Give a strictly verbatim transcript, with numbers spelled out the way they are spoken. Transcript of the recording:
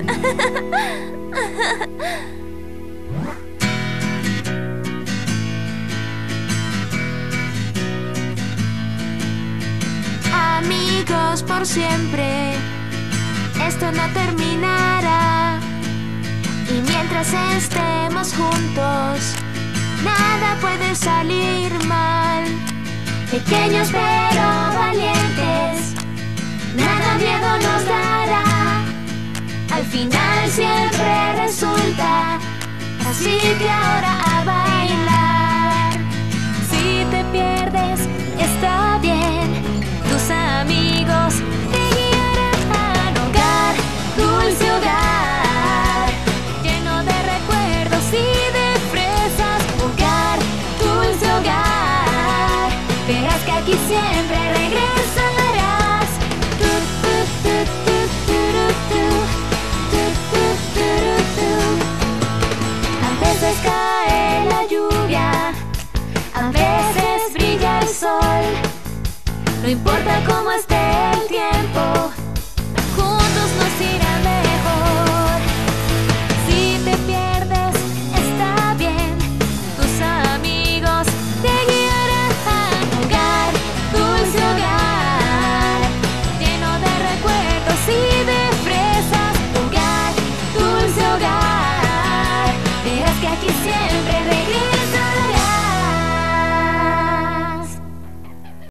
Amigos por siempre, esto no terminará. Y mientras estemos juntos, nada puede salir mal. Pequeños pero valientes, nada miedo nos dará. Al final siempre resulta, así que ahora a bailar. Si te pierdes, está bien, tus amigos te guiarán. Hogar, dulce hogar, lleno de recuerdos y de fresas. Hogar, dulce hogar, verás que aquí siempre regresarás. Tu, tu, tu, tu, turu, tu. Tu, tu, turu, tu. A veces cae la lluvia, a veces brilla el sol. No importa cómo esté el tiempo,